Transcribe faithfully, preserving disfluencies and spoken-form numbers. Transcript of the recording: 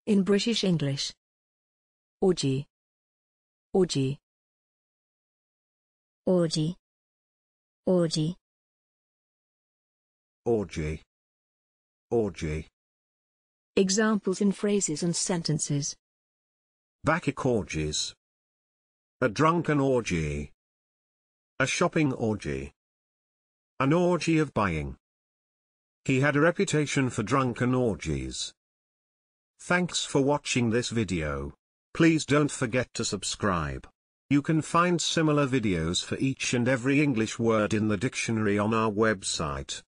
In British English. Orgy. Orgy. Orgy. Orgy. Orgy. Orgy. Examples in phrases and sentences. Bacchic orgies. A drunken orgy. A shopping orgy. An orgy of buying. He had a reputation for drunken orgies. Thanks for watching this video. Please don't forget to subscribe. You can find similar videos for each and every English word in the dictionary on our website.